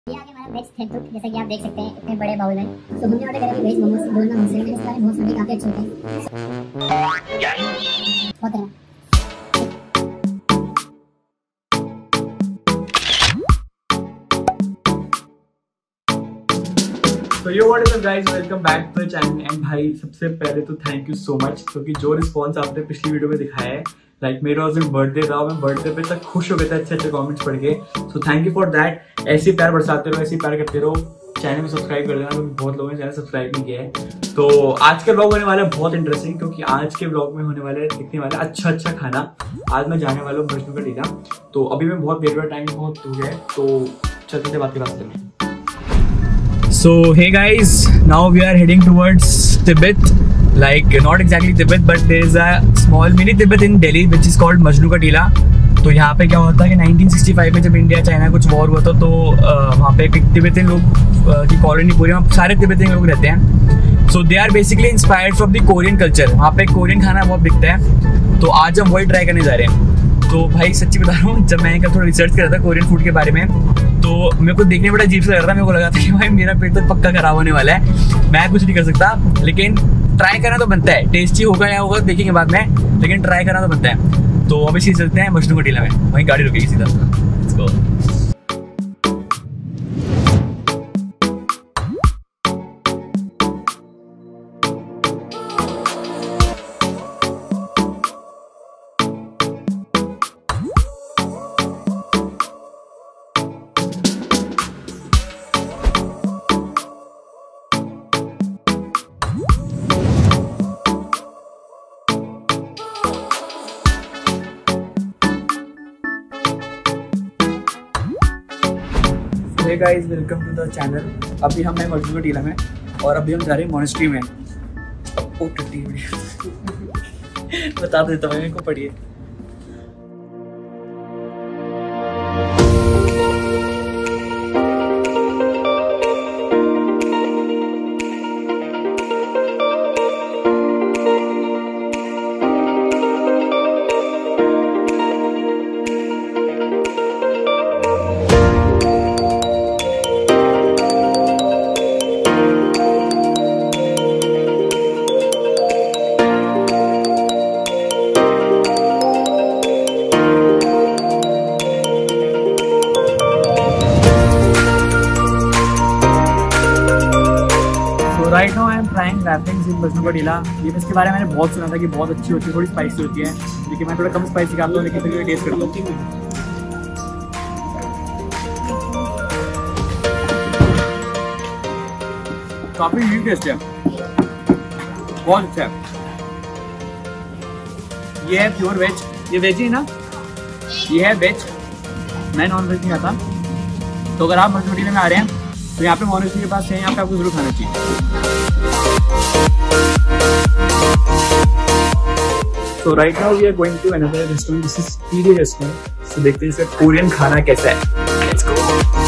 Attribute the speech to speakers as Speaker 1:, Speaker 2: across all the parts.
Speaker 1: ये आगे हमारा वेज थेंतुक, जैसा कि आप देख सकते हैं इतने बड़े बाउल हैं। तो हमने ऑर्डर करा कि वेज मोमोज बोलना मुझसे मैंने इसका मोमोज भी काफी अच्छे होते हैं। बहुत है।
Speaker 2: तो yo what is up guys, welcome back to the channel. And भाई सबसे पहले तो थैंक यू सो मच, क्योंकि जो रिस्पांस आपने पिछली वीडियो में दिखाया है, लाइक मेरा उस दिन बर्थडे था, मैं बर्थडे पे तक खुश हो गया था अच्छे अच्छे कमेंट्स पढ़ के। So thank you for that. ऐसे प्यार बरसाते रहो, ऐसे प्यार करते रहो। चैनल में सब्सक्राइब कर देना, क्योंकि बहुत लोगों ने चैनल सब्सक्राइब नहीं किया है। तो आज के ब्लॉग होने वाला है बहुत इंटरेस्टिंग, क्योंकि आज के ब्लॉग में होने वाले दिखने वाला अच्छा खाना। आज मैं जाने वाला हूँ मजनू का टीला। तो अभी मैं बहुत देर टाइम बहुत हो गया है, तो चलते थे बात के रास्ते में। So hey guys, now we are heading towards Tibet. Like not exactly Tibet, but there is a small mini Tibet in Delhi which is called Majnu ka टीला। तो यहाँ पे क्या होता है कि 1965 में जब इंडिया चाइना कुछ वॉर हुआ था, तो वहाँ पे तिब्बतियन लोग की कॉलोनी पूरी, वहाँ सारे तिब्बतियन लोग रहते हैं। So they are basically inspired from the Korean culture. वहाँ पे कोरियन खाना बहुत बिकता है, तो आज हम वही ट्राई करने जा रहे हैं। तो भाई सच्ची बता रहा हूँ, जब मैंने कल थोड़ा रिसर्च कर रहा था कोरियन फूड के बारे में, तो मेरे को देखने में बड़ा अजीब सा लग रहा था। मेरे को लगा था कि भाई मेरा पेट तो पक्का खराब होने वाला है, मैं कुछ नहीं कर सकता। लेकिन ट्राई करना तो बनता है, टेस्टी होगा या होगा देखेंगे बाद में, लेकिन ट्राई करना तो बनता है। तो अभी सीधे चलते हैं मजनू का टीला में, वहीं गाड़ी रुकेगी सीधा। Let's go. Hey guys, welcome to the channel. अभी हम हैं मजनू का टीला में, और अभी हम जा रहे हैं मोनेस्ट्री में। ओ टट्टी बता देता हूँ, मेरे को पढ़िए। Right now I am trying wrappings in Majnu ka Tila. ये इसके बारे में मैंने बहुत सुना था कि बहुत अच्छी होती है, थोड़ी स्पाइसी होती है, लेकिन मैं थोड़ा कम स्पाइसी खाता हूँ, लेकिन फिर टेस्ट करता हूँ। काफी यूनिक टेस्ट है, बहुत अच्छा है। ये है प्योर वेज, ये वेज ही ना, ये है वेज, मैं नॉन वेज नहीं खाता। तो अगर आप मजनू टीले में आ रहे हैं तो यहाँ पे मोनेस्ट्री के पास है, यहाँ पे आपको जरूर खाना चाहिए। So right now we are going to another restaurant. This is TD restaurant. So देखते हैं इसका कोरियन खाना कैसा है। Let's go.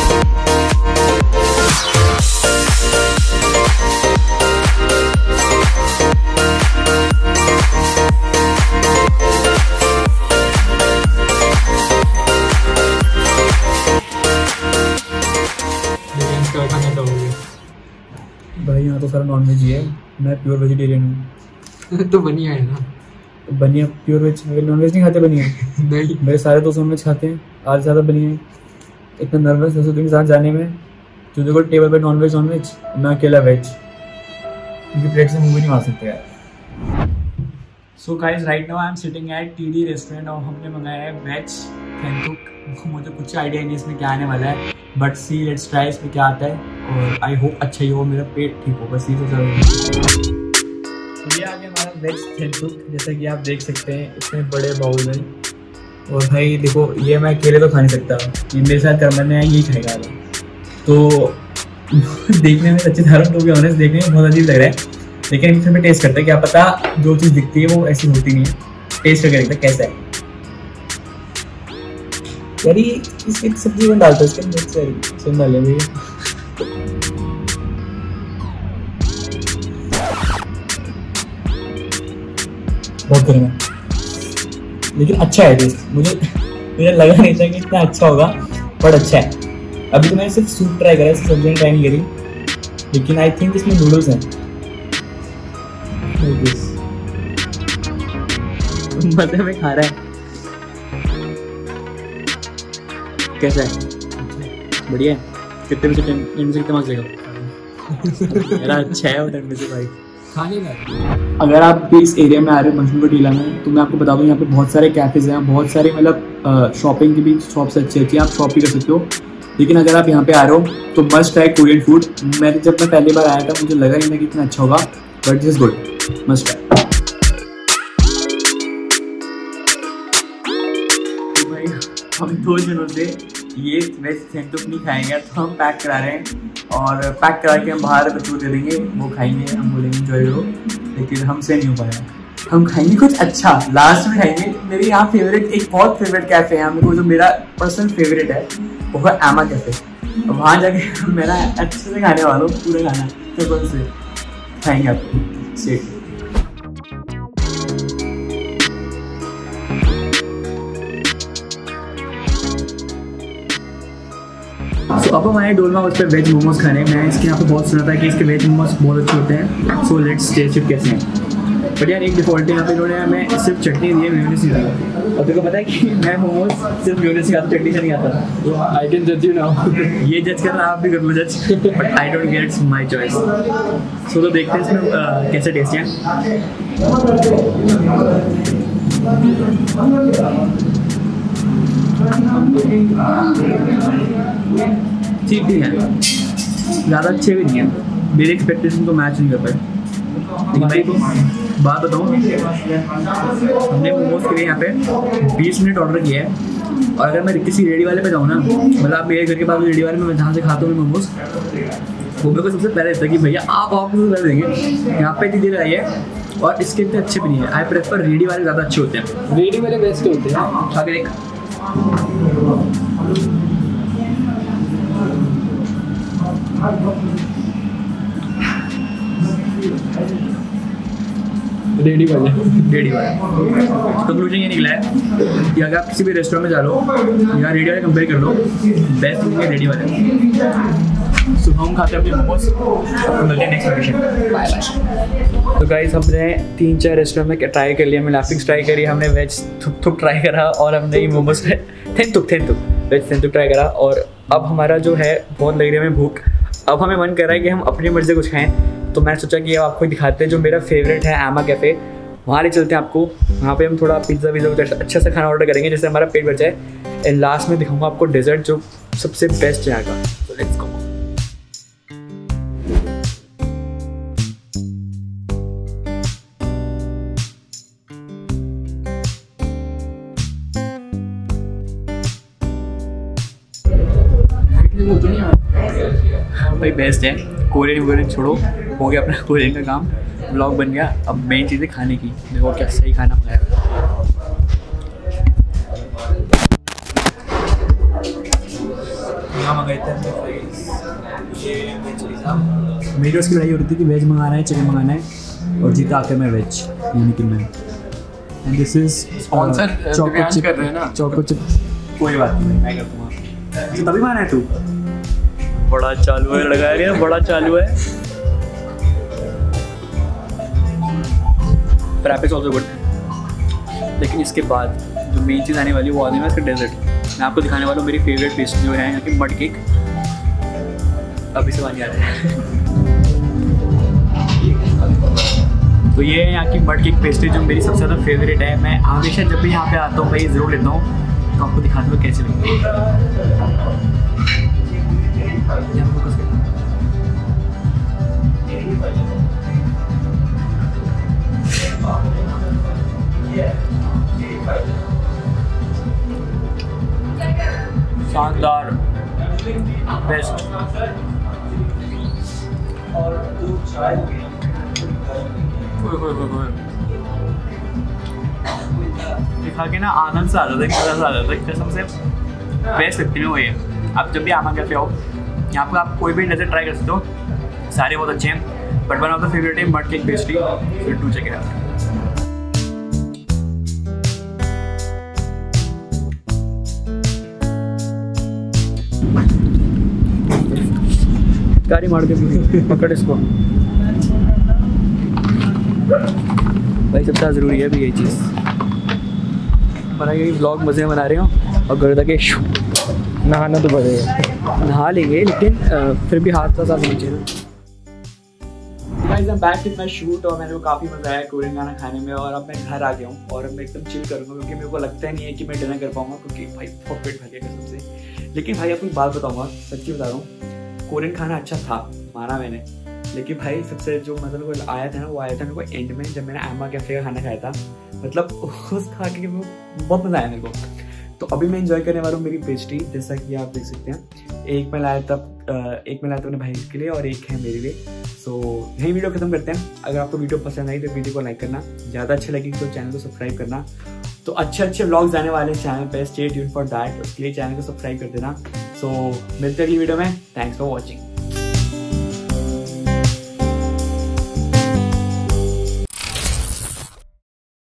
Speaker 2: भाई यहाँ तो सारा नॉन वेज ही है, मैं प्योर वेजिटेरियन हूँ।
Speaker 3: तो बनिया है ना,
Speaker 2: बनिया प्योर वेज, नॉन वेज नहीं खाते बनिया।
Speaker 3: नहीं,
Speaker 2: मेरे सारे दोस्त नॉन वेज खाते हैं, आज ज़्यादा बनिया। इतना नर्वस है के साथ जाने में, जो देखो टेबल पे नॉन वेज, मैं अकेला वेज, उनकी प्लेट से मुँह भी नहीं मार सकते यार। So guys right now I am sitting at TD restaurant, और हमने मंगाया है वेज थेंतुक। मुझे कुछ आइडिया नहीं इसमें क्या आने वाला है, बट सी लेट्स ट्राई इसमें क्या आता है, और आई होप अच्छा ही हो, मेरा पेट ठीक हो, बस ये तो चलो। ये आ गया हमारा वेज थेंतुक, जैसा कि आप देख सकते हैं इतने बड़े बाउल में। और भाई देखो, ये मैं अकेले तो खा नहीं सकता, ये मेरे साथ करमन में यही खाएगा। तो देखने में अच्छी था, तो भी ऑनेस्ट देखने में बहुत अजीब लग रहा है, लेकिन फिर मैं टेस्ट करता है, क्या पता जो चीज़ दिखती है वो ऐसी होती नहीं है। टेस्ट करके देखता कैसा है। यार इसकी सब्जी में डालता है, इसके मिर्च डाले भैया। बहुत गर्म है, लेकिन अच्छा है टेस्ट। मुझे लगा नहीं था कि इतना अच्छा होगा, बट अच्छा है। अभी तो मैंने सिर्फ सूप ट्राई करा है, सब्जियाँ ट्राई नहीं करी, लेकिन आई थिंक इसमें नूडल्स हैं। मजे में खा रहा है। कैसा है? बढ़िया है। कितने में से 10 में से कितना मार्क्स देगा? मेरा अच्छा है 10 में से 5।
Speaker 3: खाने का
Speaker 2: अगर आप भी इस एरिया में आ रहे हो मशरूम टीला में, तो मैं आपको बता दूं यहाँ पे बहुत सारे कैफेज हैं, बहुत सारे मतलब शॉपिंग की भी शॉप्स अच्छी अच्छी हैं, आप शॉप भी कर सकते हो। लेकिन अगर आप यहाँ पे आ रहे हो तो मस्ट ट्राई कोरियन फूड। जब मैं पहली बार आया था मुझे लगा नहीं था कि इतना अच्छा होगा, but this is good, must try. भाई हम 2 दिनों से ये वेज सेंटोप नहीं खाएंगे, तो हम पैक करा रहे हैं और पैक करा के हम बाहर बच्चों दे देंगे, वो खाएंगे, हम बोलेंगे एंजॉय करो, लेकिन हमसे नहीं हो पाएगा। हम खाएंगे कुछ अच्छा, लास्ट में खाएंगे। मेरे यहाँ फेवरेट, एक बहुत फेवरेट कैफे है यहाँ मेरे को, जो मेरा पर्सनल फेवरेट है, वो है एमा कैफे। वहाँ जाके मेरा अच्छे से खाने वाला हूँ, पूरा खाना कौन से खाएंगे आप से। तो अब हम आए डोलमा हाउस पे वेज मोमोज खाने। मैं इसके यहाँ पे बहुत सुना था कि इसके वेज मोमोज बहुत अच्छे होते हैं, सो लेट्स टेस्ट इट कैसे हैं। बट यार एक डिफॉल्ट है यहाँ पे, इन्होंने हमें सिर्फ चटनी दी है, मेयोनीज नहीं दी। और तेरे को पता है कि मैं मोमोज सिर्फ मेयोनीज से खाता, चटनी से नहीं खाता।
Speaker 3: आई कैन जज यू नाउ।
Speaker 2: ये जज करना आप भी कर लो जज, but I don't care, it's my choice. So तो देखते हैं इसमें कैसे टेस्ट है। ठीक भी है, ज़्यादा अच्छे भी नहीं है, मेरी एक्सपेक्टेशन को मैच नहीं कर पाए। लेकिन भाई को बात बताऊँ, हमने मोमोज के लिए यहाँ पे 20 मिनट ऑर्डर किया है, और अगर मैं किसी रेडी वाले पे जाऊँ ना, मतलब आप मेरे घर के पास रेडी वाले में मैं जहाँ से खाता हूँ मोमोज, वो मेरे को सबसे पहले देता है कि भैया आप सबसे पहले देंगे, यहाँ पे इतनी देर आई है, और इसके इतने अच्छे भी नहीं है। आई प्रेफर रेडी वाले, ज़्यादा अच्छे होते हैं।
Speaker 3: रेडी वाले बेस्ट होते हैं।
Speaker 2: खा के देख।
Speaker 3: रेडी वाले
Speaker 2: कंक्लूजन ये निकला है कि अगर आप किसी भी रेस्टोरेंट में जा लो या रेडी वाले कंपेयर कर लो, बेस्ट है रेडी वाले। सो हम खाते हैं अपने मोमोज, मिलते हैं नेक्स्ट लोकेशन। Bye bye. तो गाइस हमने 3-4 रेस्टोरेंट में ट्राई कर लिया। हमने लाफिंग्स ट्राई करी, हमने वेज थुक ट्राई करा, और हमने ये मोमोज थेंतुक वेज थेंतुक ट्राई करा। और अब हमारा जो है बहुत लग रही है हमें भूख, अब हमें मन कर रहा है कि हम अपनी मर्जी से कुछ खाएं। तो मैंने सोचा कि अब आपको दिखाते हैं जो मेरा फेवरेट है एमा कैफ़े, वहाँ ले चलते हैं आपको। वहाँ पे हम थोड़ा पिज़्ज़ा कुछ अच्छा सा खाना ऑर्डर करेंगे जिससे हमारा पेट भर जाए। एंड लास्ट में दिखाऊंगा आपको डेजर्ट जो सबसे बेस्ट है यहाँ का। तो लेट्स गो। भाई बेस्ट है, कोरियन छोड़ो, हो गया अपना कोरियन का काम, व्लॉग बन गया। अब मेन चीज़ है खाने की, देखो क्या सही खाना मंगाया। मंगाए थे मेरी उसकी लड़ाई हो रही थी कि वेज मंगाना है चिकन मंगाना है, और जीता आकर मैं वेज, यानी कि मैं। And this is
Speaker 3: sponsor choco chip कर रहे हैं ना,
Speaker 2: चॉको चिप। कोई बात नहीं, मैं कर दूँगा। तो तभी माना है तू, बड़ा चालू है, लगाया गया बड़ा चालू है। फ्रैपिस ऑल्सो गुड, लेकिन इसके बाद जो मेन चीज़ आने वाली है वो आने वाला है इसका डेजर्ट। मैं आपको दिखाने वाला हूँ मेरी फेवरेट पेस्ट्री जो है यहाँ की मड केक। अभी से पानी आ रहा है। तो ये है यहाँ की मड केक पेस्ट्री जो मेरी सबसे ज़्यादा फेवरेट है। मैं हमेशा जब भी यहाँ पे आता हूँ भाई ज़रूर लेता हूँ, तो आपको दिखाता हूँ कैसे लगती है। शानदार, बेस्ट। दिखा के ना आनंद से आ जाता है, मजा सा आ जाता है, कसम से बेस्ट लगती है वो। ये आप जब भी आमा कैफे आओ, यहाँ पर आप कोई भी डेजर्ट ट्राई कर सकते हो, सारे बहुत अच्छे हैं, but one of the favourite है mud cake pastry. Do check it out. पिचकारी मार के पकड़ इसको। भाई सबसे ज़रूरी है भी यही चीज़, बनाइए ब्लॉग मज़े बना रहे हो और गर्दा के
Speaker 3: नहाना तो पड़ेगा,
Speaker 2: नहा लेंगे लेकिन फिर भी हाथ का साथ नीचे ना। Guys I am back with my shoot और मेरे को काफ़ी मज़ा आया कोरियन खाना खाने में। और अब मैं घर आ गया हूँ और अब मैं एकदम चिल करूँगा क्योंकि मेरे को लगता ही नहीं है कि मैं डिनर कर पाऊँगा क्योंकि भाई बहुत पेट भर गया कसम से। लेकिन भाई आपको एक बात बताऊँगा, सच्ची बता रहा हूँ, कोरियन खाना अच्छा था माना मैंने, लेकिन भाई सबसे जो मतलब आया था ना वो आया था मेरे को एंड में, जब मैंने एम्मा कैफे का खाना खाया था। मतलब उस खा के बहुत मज़ा आया मेरे को। तो अभी मैं एंजॉय करने वाला हूँ मेरी पेस्ट्री, जैसा कि आप देख सकते हैं। एक मैं लाया था अपने भाई के लिए और एक है मेरे लिए। सो यही वीडियो खत्म करते हैं। अगर आपको वीडियो पसंद आई तो वीडियो को लाइक करना, ज़्यादा अच्छा लगी तो चैनल को सब्सक्राइब करना। तो अच्छे व्लॉग्स आने वाले हैं चैनल पे, स्टे ट्यून्ड फॉर दैट। उसके लिए चैनल को सब्सक्राइब कर देना। सो मिलते हैं अगली वीडियो में। Thanks for watching.